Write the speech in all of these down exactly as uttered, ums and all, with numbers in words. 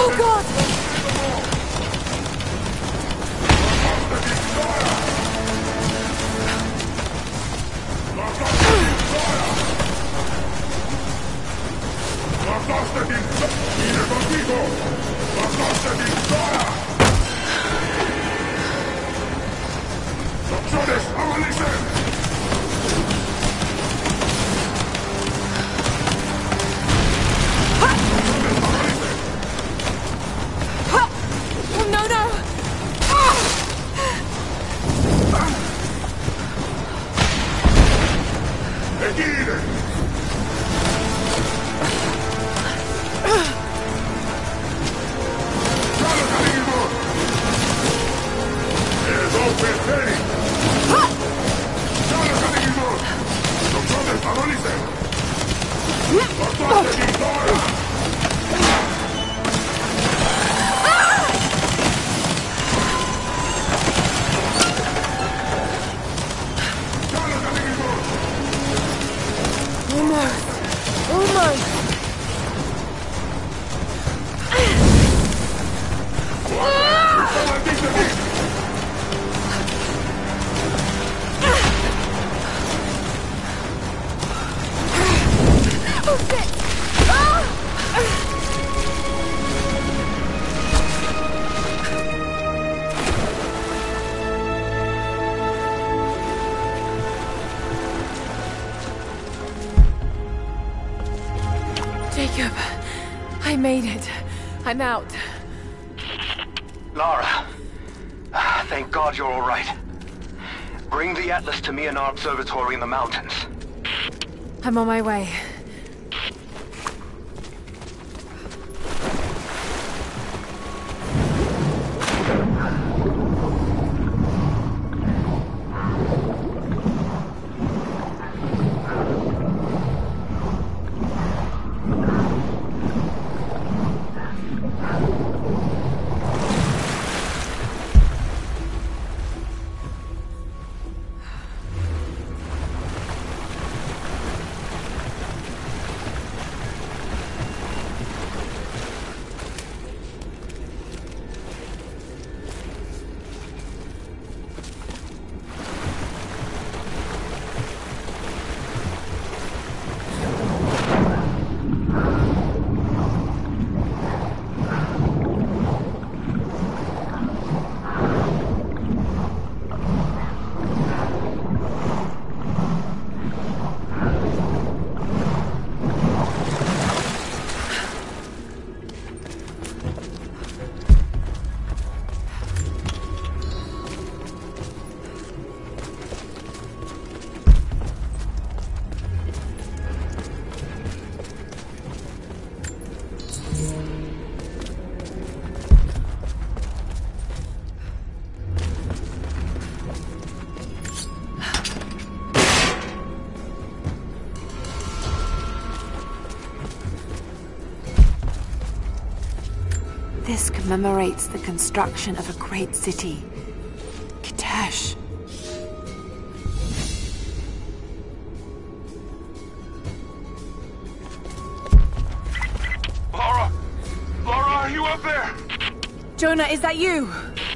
Oh God! Jacob, I made it. I'm out. Lara, thank God you're all right. Bring the Atlas to me in our observatory in the mountains. I'm on my way. This commemorates the construction of a great city, Kitesh. Lara! Lara, are you up there? Jonah, is that you?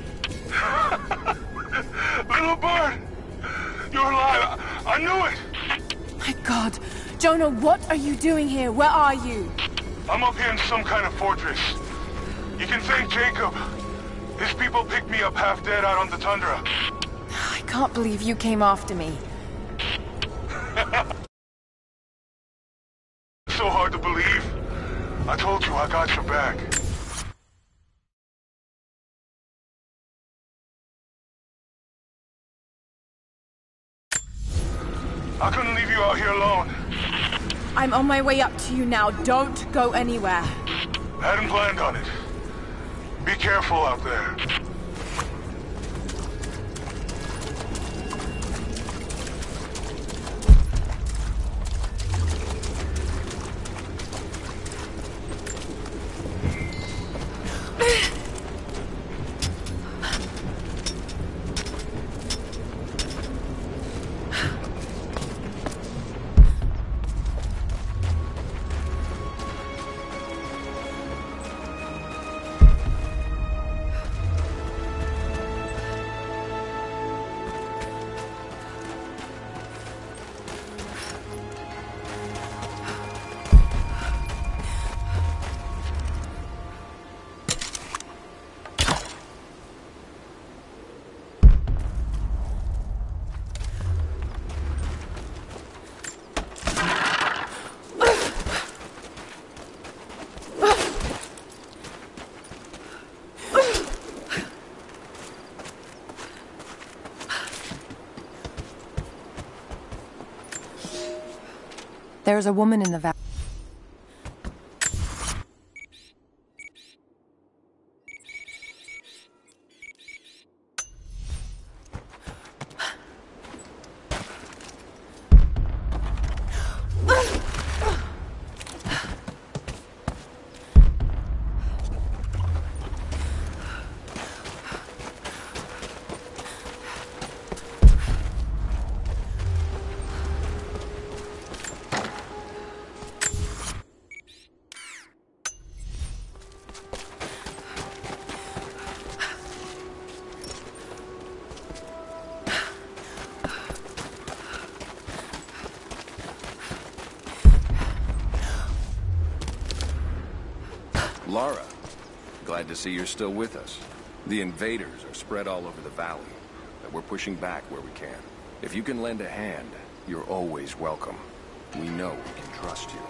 Little bird! You're alive! I, I knew it! My God. Jonah, what are you doing here? Where are you? I'm up here in some kind of fortress. You can thank Jacob. His people picked me up half dead out on the tundra. I can't believe you came after me. So hard to believe. I told you I got your back. I couldn't leave you out here alone. I'm on my way up to you now. Don't go anywhere. Hadn't planned on it. Be careful out there. There is a woman in the valley. Lara, glad to see you're still with us. The invaders are spread all over the valley, but we're pushing back where we can. If you can lend a hand, you're always welcome. We know we can trust you.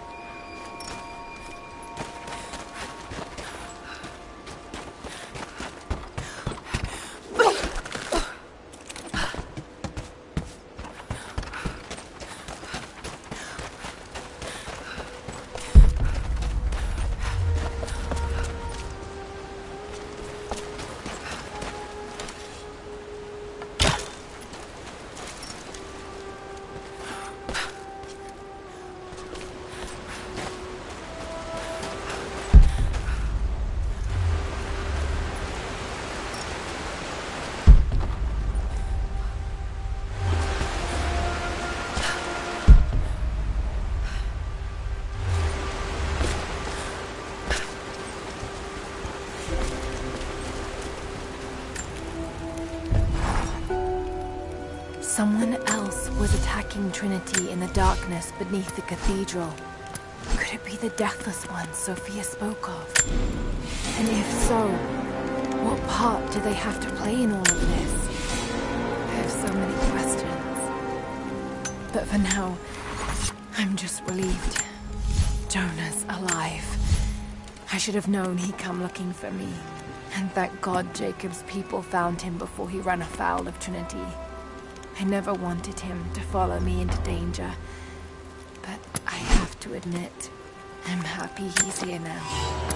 Someone else was attacking Trinity in the darkness beneath the cathedral. Could it be the Deathless One Sophia spoke of? And if so, what part do they have to play in all of this? I have so many questions. But for now, I'm just relieved. Jonah's alive. I should have known he'd come looking for me. And thank God Jacob's people found him before he ran afoul of Trinity. I never wanted him to follow me into danger, but I have to admit, I'm happy he's here now.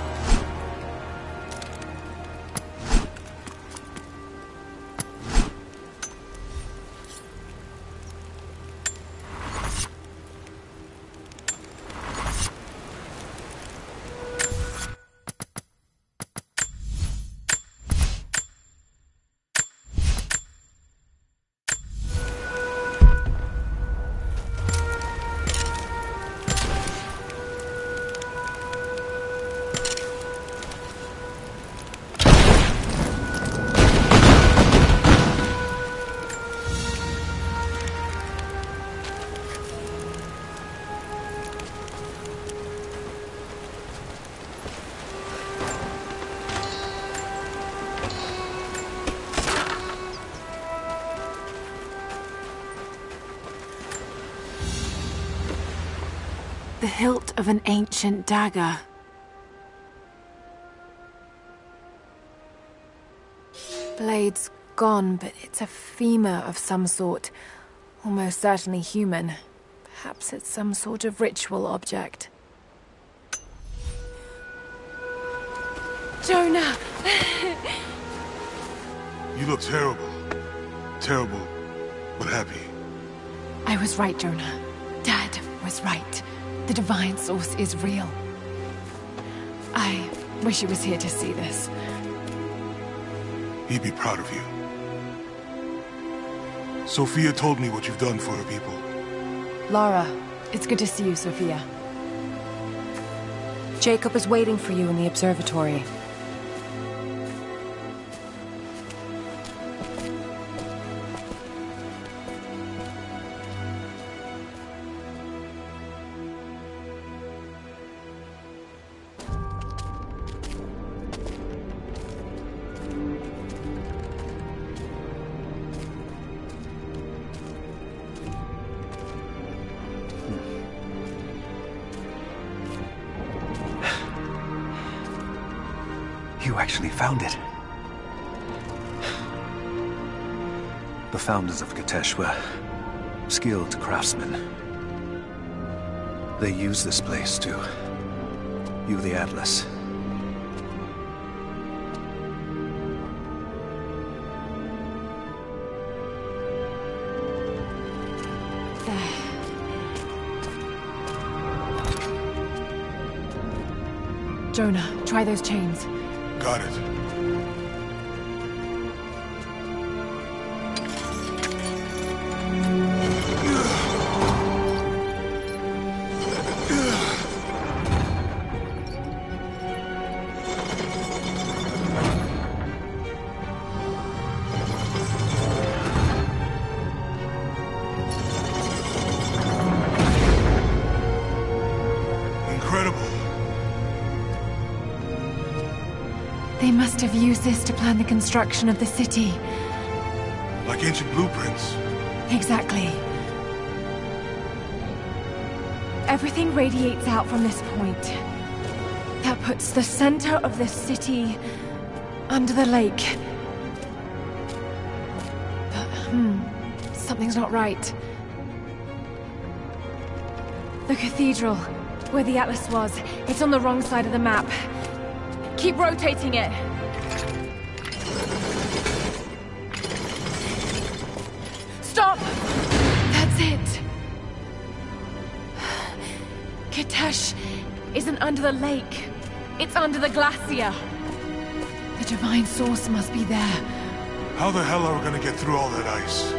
The hilt of an ancient dagger. Blade's gone, but it's a femur of some sort. Almost certainly human. Perhaps it's some sort of ritual object. Jonah! You look terrible. Terrible, but happy. I was right, Jonah. Dad was right. The divine source is real. I wish he was here to see this. He'd be proud of you. Sophia told me what you've done for her people. Lara, it's good to see you, Sophia. Jacob is waiting for you in the observatory. You actually found it. The founders of Gatesh were skilled craftsmen. They use this place to... You the Atlas. There. Jonah, try those chains. Got it. They must have used this to plan the construction of the city. Like ancient blueprints. Exactly. Everything radiates out from this point. That puts the center of the city under the lake. But, hmm, something's not right. The cathedral, where the Atlas was, it's on the wrong side of the map. Keep rotating it. Stop! That's it. Kitesh isn't under the lake. It's under the glacier. The divine source must be there. How the hell are we gonna get through all that ice?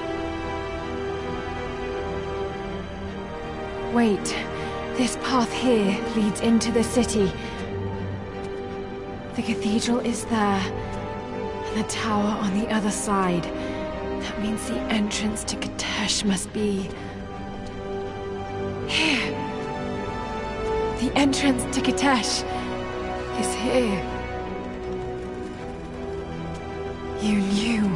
Wait. This path here leads into the city. The cathedral is there, and the tower on the other side. That means the entrance to Kitesh must be... here. The entrance to Kitesh is here. You knew.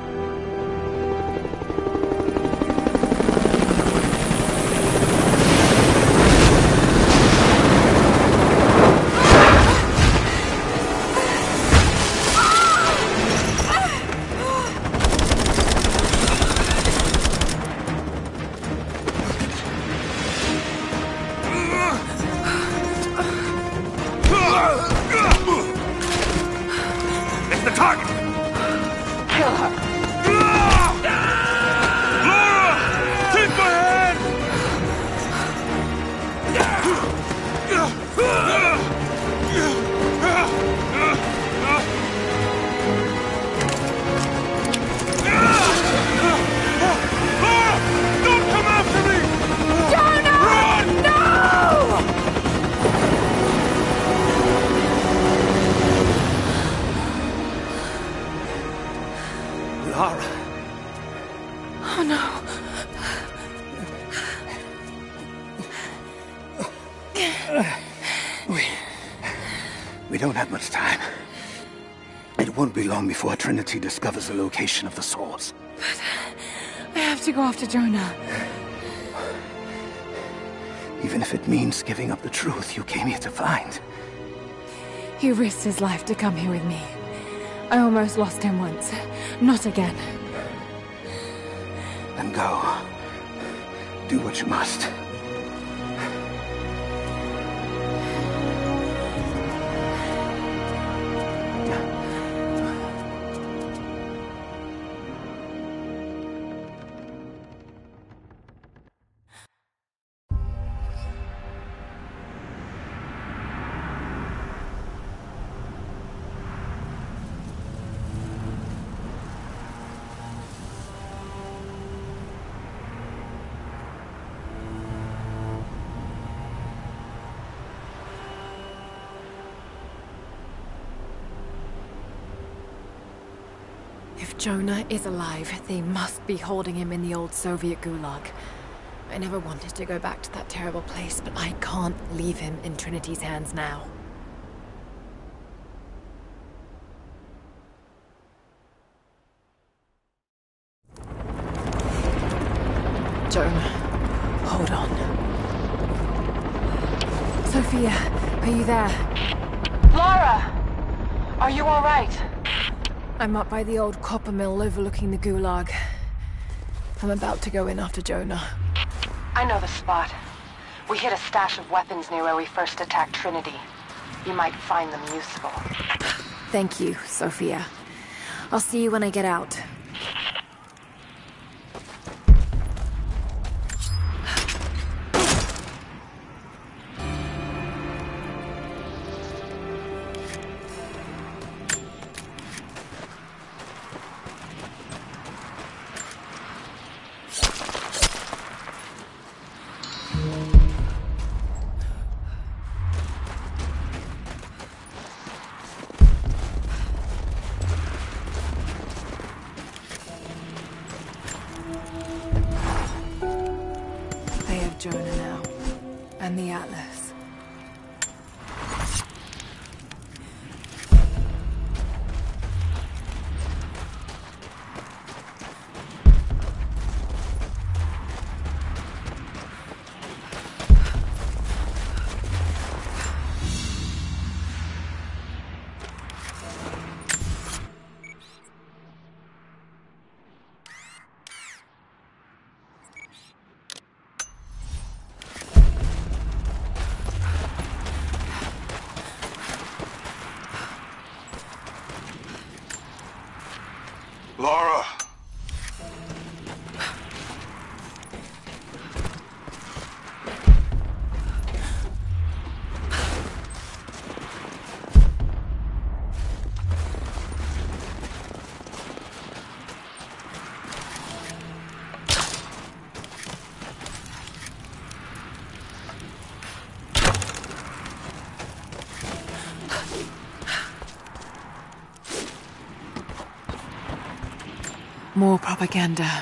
We don't have much time. It won't be long before Trinity discovers the location of the source. But I have to go after Jonah. Even if it means giving up the truth you came here to find. He risked his life to come here with me. I almost lost him once. Not again. Then go. Do what you must. If Jonah is alive, they must be holding him in the old Soviet gulag. I never wanted to go back to that terrible place, but I can't leave him in Trinity's hands now. Jonah, hold on. Sophia, are you there? Lara! Are you all right? I'm up by the old copper mill overlooking the gulag. I'm about to go in after Jonah. I know the spot. We hid a stash of weapons near where we first attacked Trinity. You might find them useful. Thank you, Sophia. I'll see you when I get out. Jonah now, and the Atlas. Lara! More propaganda.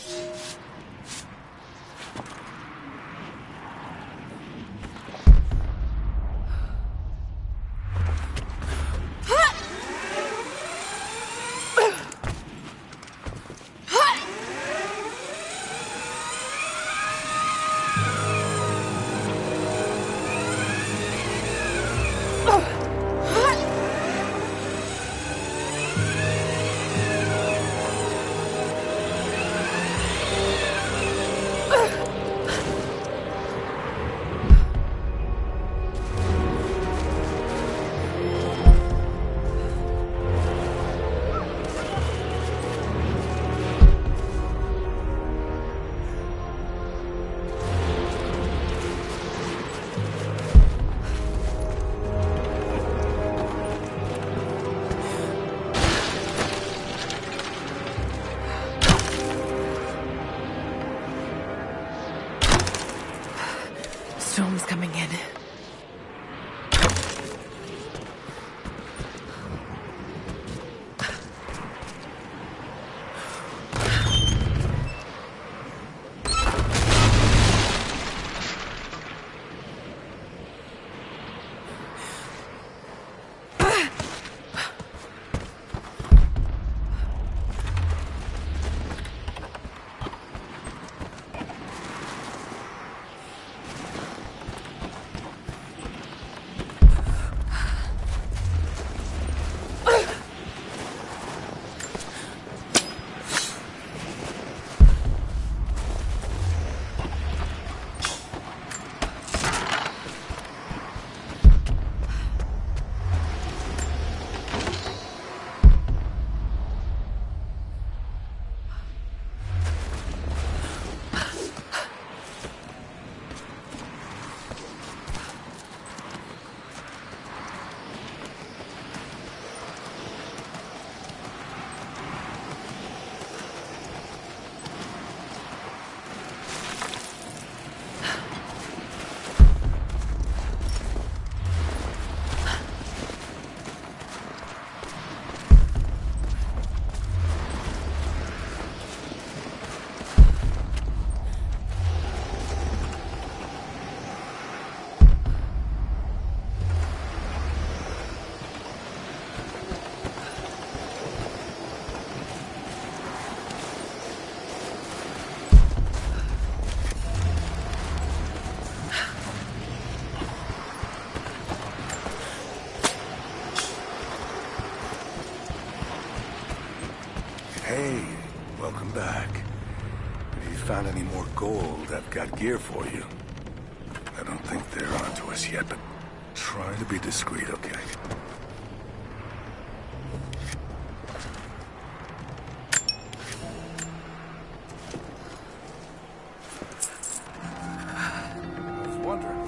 Storm's coming in. Hey, welcome back. If you found any more gold, I've got gear for you. don't think they're onto us yet, but try to be discreet, okay? I was wondering.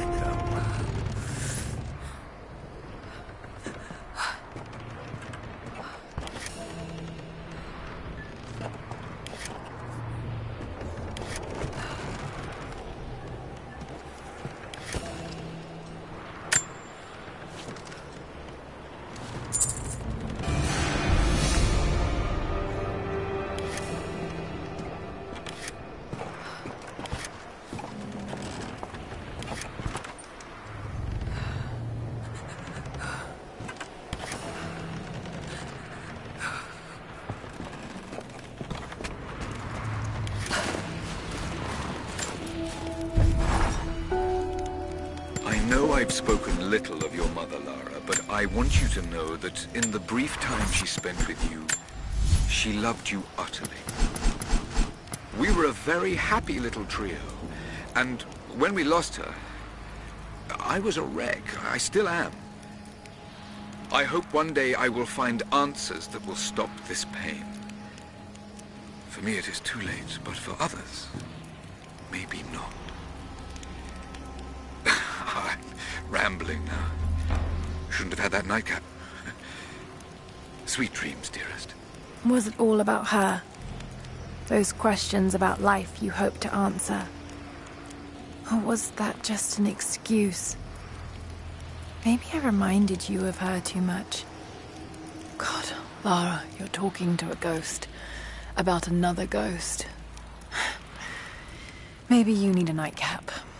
I know I've spoken little of your mother, Lara, but I want you to know that in the brief time she spent with you, she loved you utterly. We were a very happy little trio, and when we lost her, I was a wreck. I still am. I hope one day I will find answers that will stop this pain. For me it is too late, but for others, maybe not. I'm rambling now. Shouldn't have had that nightcap. Sweet dreams, dearest. Was it all about her? Those questions about life you hoped to answer? Or was that just an excuse? Maybe I reminded you of her too much. God, Lara, you're talking to a ghost. About another ghost. Maybe you need a nightcap.